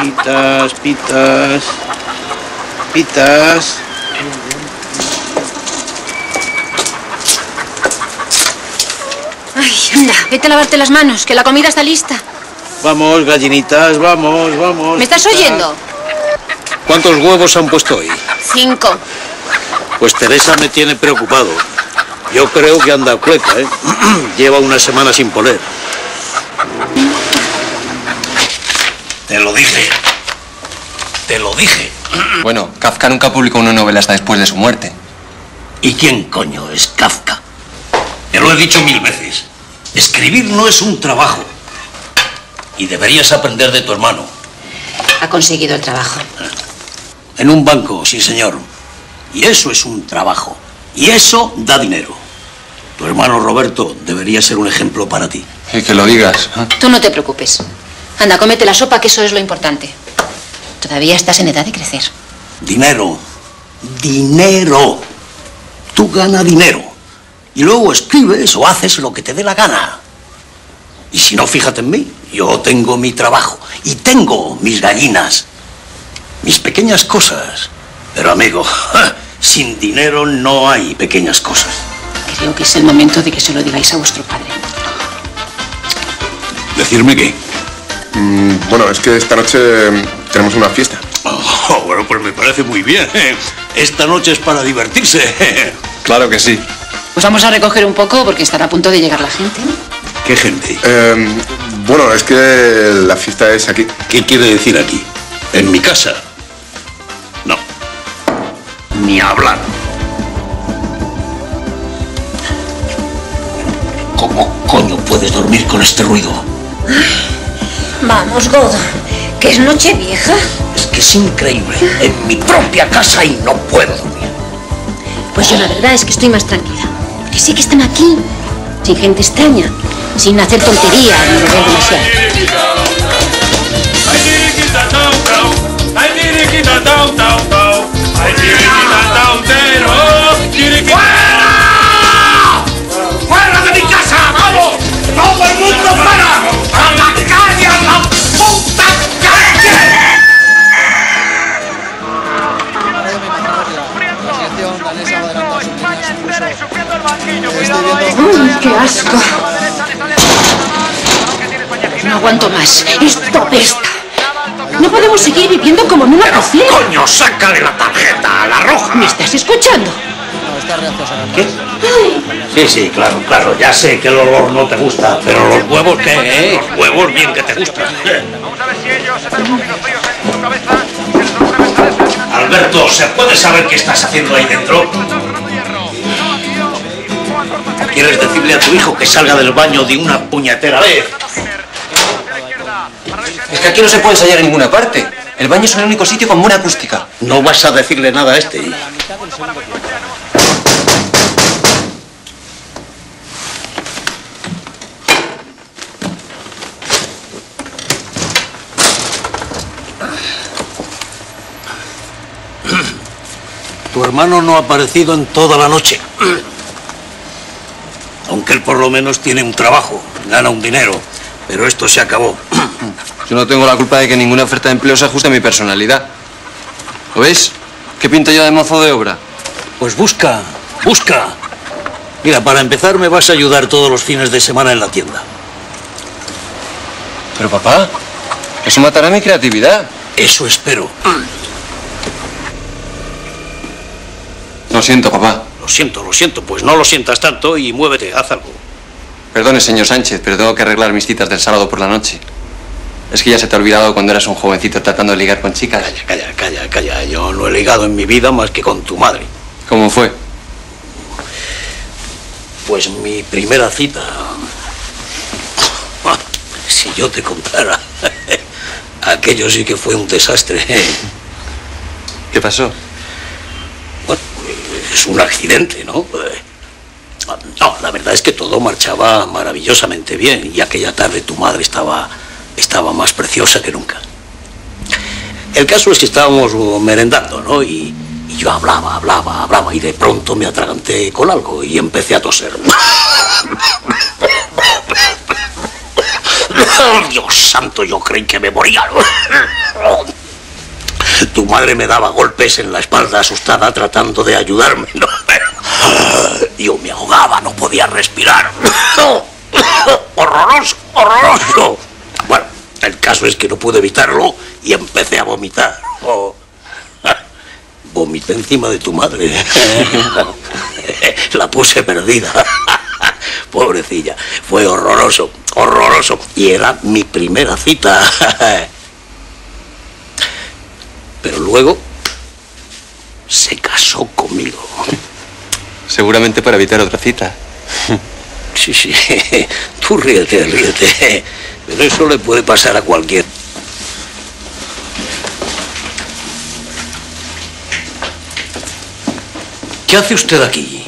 Pitas, pitas, pitas. Ay, anda, vete a lavarte las manos, que la comida está lista. Vamos, gallinitas, vamos, vamos. ¿Me estás oyendo? ¿Cuántos huevos han puesto hoy? 5. Pues Teresa me tiene preocupado. Yo creo que anda cueca, ¿eh? Lleva una semana sin poner. Te lo dije. Te lo dije. Bueno, Kafka nunca publicó una novela hasta después de su muerte. ¿Y quién coño es Kafka? Te lo he dicho 1000 veces. Escribir no es un trabajo. Y deberías aprender de tu hermano. Ha conseguido el trabajo. En un banco, sí señor. Y eso es un trabajo. Y eso da dinero. Tu hermano Roberto debería ser un ejemplo para ti. Y que lo digas. Tú no te preocupes. Anda, cómete la sopa, que eso es lo importante. Todavía estás en edad de crecer. Dinero. Dinero. Tú ganas dinero. Y luego escribes o haces lo que te dé la gana. Y si no, fíjate en mí. Yo tengo mi trabajo. Y tengo mis gallinas. Mis pequeñas cosas. Pero amigo, sin dinero no hay pequeñas cosas. Creo que es el momento de que se lo digáis a vuestro padre. ¿Decirme qué? Bueno, es que esta noche tenemos una fiesta. Oh, bueno, pues me parece muy bien. Esta noche es para divertirse. Claro que sí. Pues vamos a recoger un poco porque estará a punto de llegar la gente. ¿Qué gente? Bueno, es que la fiesta es aquí. ¿Qué quiere decir aquí? ¿En mi casa? No. Ni hablar. ¿Cómo coño puedes dormir con este ruido? Vamos, Godo, que es noche vieja. Es que es increíble. En mi propia casa y no puedo dormir. Pues yo la verdad es que estoy más tranquila. Porque sé que están aquí, sin gente extraña, sin hacer tonterías ni beber demasiado. ¡Fuera! ¡Fuera de mi casa! ¡Vamos! ¡Todo el mundo fuera! ¡A la calle! ¡A la puta calle! ¡Uy, qué asco! No aguanto más. Esto apesta. No podemos seguir viviendo como en una cocina. ¡Coño, sácale la tarjeta! ¡La roja! ¿Me estás escuchando? ¿Qué? Sí, sí, claro, claro. Ya sé que el olor no te gusta, pero los huevos, ¿qué? Los huevos bien que te gustan. Alberto, ¿se puede saber qué estás haciendo ahí dentro? ¿Quieres decirle a tu hijo que salga del baño de una puñetera vez? Es que aquí no se puede ensayar en ninguna parte. El baño es el único sitio con buena acústica. No vas a decirle nada a este. Tu hermano no ha aparecido en toda la noche. Aunque él por lo menos tiene un trabajo, gana un dinero. Pero esto se acabó. Yo no tengo la culpa de que ninguna oferta de empleo se ajuste a mi personalidad. ¿Lo veis? ¿Qué pinto yo de mozo de obra? Pues busca, busca. Mira, para empezar me vas a ayudar todos los fines de semana en la tienda. Pero papá, eso matará mi creatividad. Eso espero. Lo siento, papá. Lo siento, pues no lo sientas tanto y muévete, haz algo. Perdone, señor Sánchez, pero tengo que arreglar mis citas del sábado por la noche. Es que ya se te ha olvidado cuando eras un jovencito tratando de ligar con chicas. Calla. Yo no he ligado en mi vida más que con tu madre. ¿Cómo fue? Pues mi primera cita... Si yo te contara... Aquello sí que fue un desastre. ¿Qué pasó? Bueno, es un accidente, ¿no? No, la verdad es que todo marchaba maravillosamente bien y aquella tarde tu madre estaba más preciosa que nunca. El caso es que estábamos merendando, ¿no? Y yo hablaba y de pronto me atraganté con algo y empecé a toser. Dios santo, yo creí que me moría. Tu madre me daba golpes en la espalda asustada tratando de ayudarme, ¿no? Yo me ahogaba, no podía respirar. Horroroso, horroroso. Bueno, el caso es que no pude evitarlo y empecé a vomitar. Vomité encima de tu madre. La puse perdida. Pobrecilla. Fue horroroso, horroroso. Y era mi primera cita. Pero luego se casó conmigo. Seguramente para evitar otra cita. Sí, sí. Tú ríete, ríete. Pero eso le puede pasar a cualquiera. ¿Qué hace usted aquí?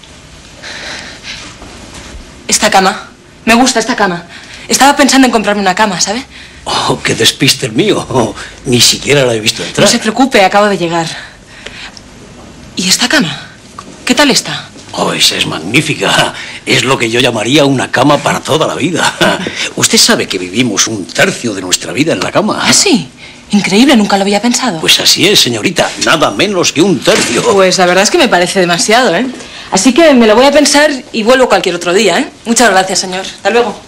Esta cama. Me gusta esta cama. Estaba pensando en comprarme una cama, ¿sabe? Oh, qué despiste el mío. Oh, ni siquiera la he visto entrar. No se preocupe, acabo de llegar. ¿Y esta cama? ¿Qué tal está? Oh, esa es magnífica. Es lo que yo llamaría una cama para toda la vida. Usted sabe que vivimos un tercio de nuestra vida en la cama. ¿Ah, sí? Increíble, nunca lo había pensado. Pues así es, señorita. Nada menos que un tercio. Pues la verdad es que me parece demasiado, ¿eh? Así que me lo voy a pensar y vuelvo cualquier otro día, ¿eh? Muchas gracias, señor. Hasta luego.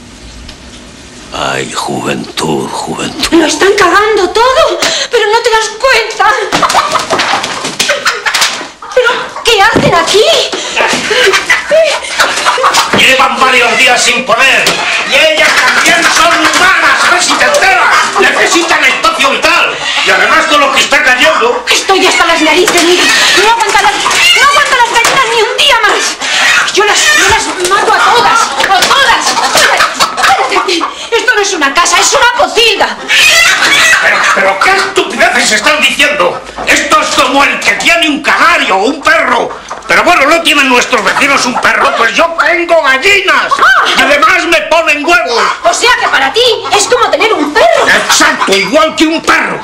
Ay, juventud, juventud. Lo están cagando todo, pero no te das cuenta. ¿Pero qué hacen aquí? Llevan varios días sin poner. Y ellas también son humanas. A ver si te enteras. Necesitan espacio vital. Y además con lo que está cayendo. Estoy hasta las narices. No aguanto las gallinas ni un día más. Yo las mato a todas. A todas. Espérate. Esto no es una casa, es una pocilga. Pero qué estupideces están diciendo. Esto es como el que tiene un canario o un perro. Pero bueno, no tienen nuestros vecinos un perro, pues yo tengo gallinas. Y además me ponen huevos. O sea que para ti es como tener un perro. Exacto, igual que un perro.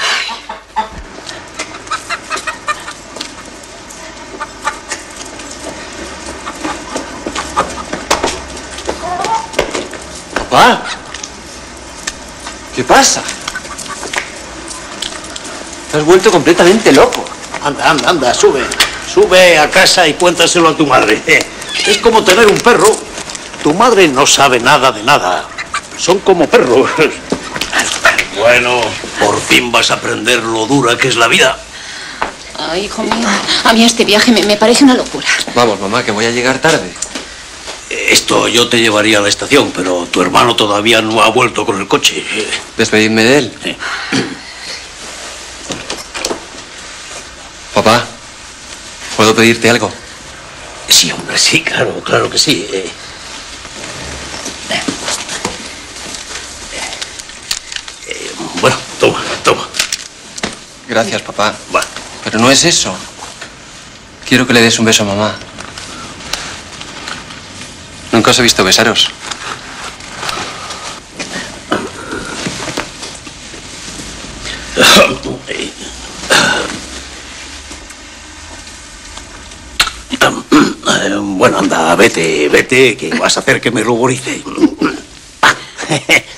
Papá. ¿Qué pasa? Te has vuelto completamente loco. Anda, anda, anda, sube. Sube a casa y cuéntaselo a tu madre. Es como tener un perro. Tu madre no sabe nada de nada. Son como perros. Bueno, por fin vas a aprender lo dura que es la vida. Ay, hijo mío, a mí este viaje me parece una locura. Vamos, mamá, que voy a llegar tarde. Esto yo te llevaría a la estación, pero tu hermano todavía no ha vuelto con el coche. Despedirme de él. Papá, ¿puedo pedirte algo? Sí, hombre, sí, claro, claro que sí. Bueno, toma, toma. Gracias, papá. Bueno. Pero no es eso. Quiero que le des un beso a mamá. Nunca os he visto besaros. Bueno, anda, vete, vete, que vas a hacer que me ruborice.